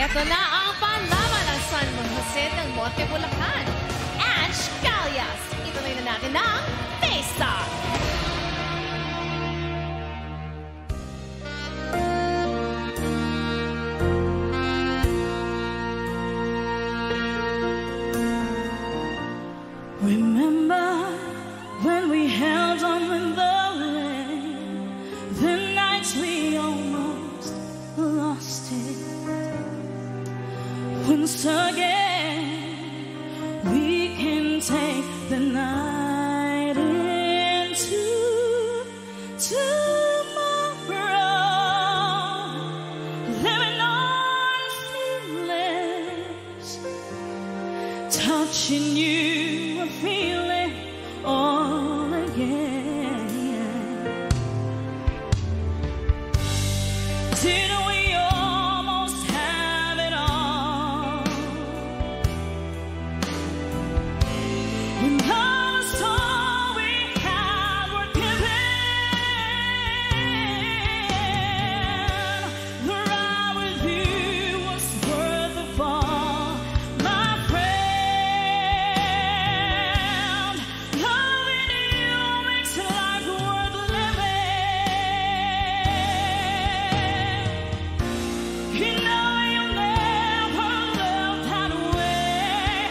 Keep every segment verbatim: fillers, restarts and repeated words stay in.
Ito na ang panlaban ng San Jose ng Monte Bulacan. Ange Callias. Ituloy na natin ang Face Off. Remember when we held on in the rain, the nights we almost lost it. Once again, we can take the night into tomorrow. Living on feelings, touching you, a feeling all again. Didn't we almost have it all? When all was all we had were given, the ride with you was worth the fall, my friend. Loving you makes life worth living. You know you'll never love that way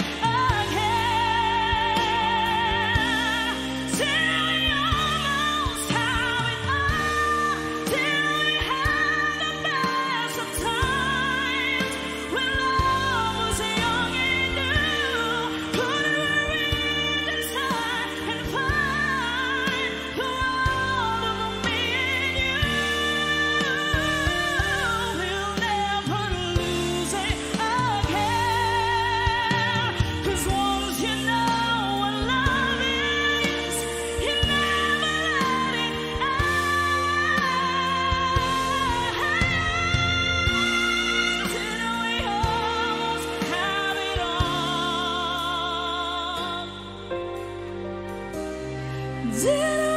again. Till we almost have it all, till we had the best of times, when love was young and new. Put a wind inside and find the world of me and you. We'll never lose it again. 'Cause once you know what love is, you never let it end. Till we almost have it all. Did